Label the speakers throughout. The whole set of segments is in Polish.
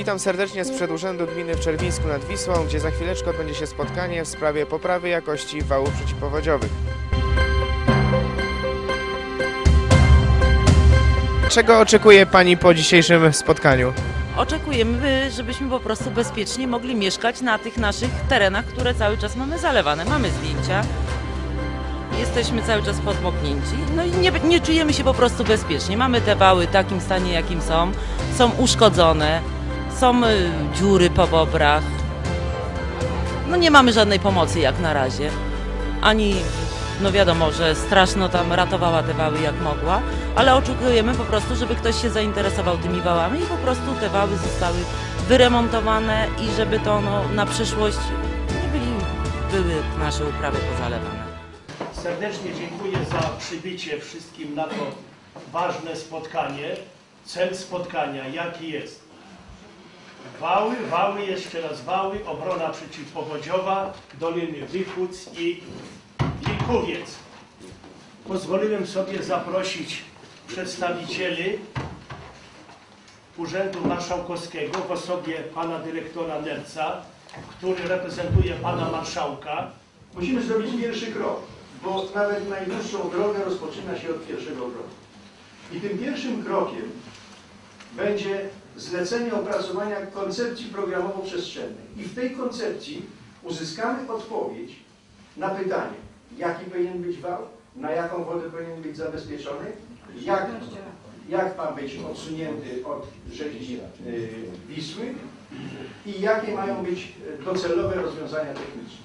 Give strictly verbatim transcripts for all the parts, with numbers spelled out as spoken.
Speaker 1: Witam serdecznie sprzed Urzędu Gminy w Czerwińsku nad Wisłą, gdzie za chwileczkę odbędzie się spotkanie w sprawie poprawy jakości wałów przeciwpowodziowych. Czego oczekuje Pani po dzisiejszym spotkaniu?
Speaker 2: Oczekujemy, żebyśmy po prostu bezpiecznie mogli mieszkać na tych naszych terenach, które cały czas mamy zalewane. Mamy zdjęcia, jesteśmy cały czas podmoknięci, no i nie, nie czujemy się po prostu bezpiecznie. Mamy te wały w takim stanie, jakim są, są uszkodzone, są y, dziury po bobrach. No nie mamy żadnej pomocy jak na razie, ani no wiadomo, że straszno tam ratowała te wały jak mogła, ale oczekujemy po prostu, żeby ktoś się zainteresował tymi wałami i po prostu te wały zostały wyremontowane i żeby to no, na przyszłość nie byli, były nasze uprawy pozalewane.
Speaker 3: Serdecznie dziękuję za przybycie wszystkim na to ważne spotkanie. Cel spotkania jaki jest? Wały, wały, jeszcze raz wały, obrona przeciwpowodziowa, Doliny Wychódz i Likuwiec. Pozwoliłem sobie zaprosić przedstawicieli Urzędu Marszałkowskiego w osobie pana dyrektora Nerca, który reprezentuje pana marszałka.
Speaker 4: Musimy zrobić pierwszy krok, bo nawet najdłuższą drogę rozpoczyna się od pierwszego kroku. I tym pierwszym krokiem będzie zlecenie opracowania koncepcji programowo-przestrzennej. I w tej koncepcji uzyskamy odpowiedź na pytanie, jaki powinien być wał, na jaką wodę powinien być zabezpieczony, jak, jak ma być odsunięty od rzeki yy, Wisły i jakie mają być docelowe rozwiązania techniczne.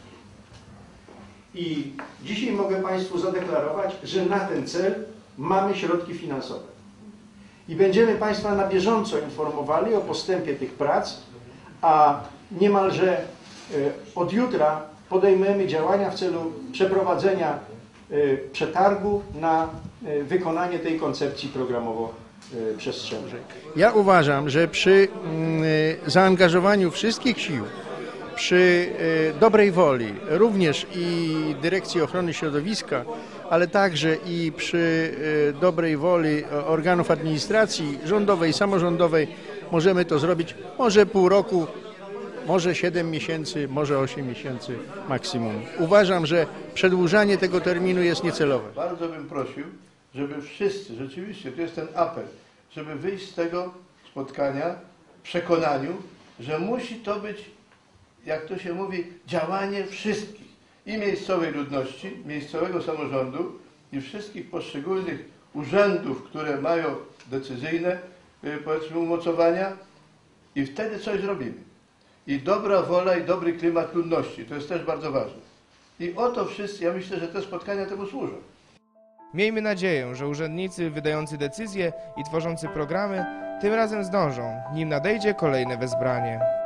Speaker 4: I dzisiaj mogę Państwu zadeklarować, że na ten cel mamy środki finansowe. I będziemy Państwa na bieżąco informowali o postępie tych prac, a niemalże od jutra podejmiemy działania w celu przeprowadzenia przetargu na wykonanie tej koncepcji programowo-przestrzennej. Ja uważam, że przy zaangażowaniu wszystkich sił, przy dobrej woli, również i Dyrekcji Ochrony Środowiska, ale także i przy dobrej woli organów administracji rządowej, samorządowej możemy to zrobić może pół roku, może siedem miesięcy, może osiem miesięcy maksimum. Uważam, że przedłużanie tego terminu jest niecelowe.
Speaker 5: Bardzo bym prosił, żeby wszyscy, rzeczywiście, to jest ten apel, żeby wyjść z tego spotkania w przekonaniu, że musi to być, jak to się mówi, działanie wszystkich. I miejscowej ludności, miejscowego samorządu i wszystkich poszczególnych urzędów, które mają decyzyjne, powiedzmy, umocowania i wtedy coś zrobimy. I dobra wola i dobry klimat ludności, to jest też bardzo ważne. I o to wszyscy, ja myślę, że te spotkania temu służą.
Speaker 1: Miejmy nadzieję, że urzędnicy wydający decyzje i tworzący programy tym razem zdążą, nim nadejdzie kolejne wezbranie.